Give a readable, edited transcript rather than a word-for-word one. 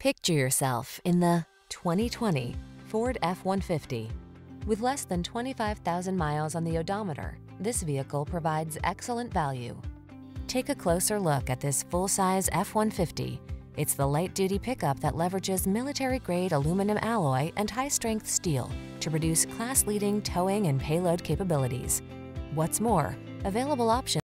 Picture yourself in the 2020 Ford F-150. With less than 25,000 miles on the odometer, this vehicle provides excellent value. Take a closer look at this full-size F-150. It's the light-duty pickup that leverages military-grade aluminum alloy and high-strength steel to produce class-leading towing and payload capabilities. What's more, available options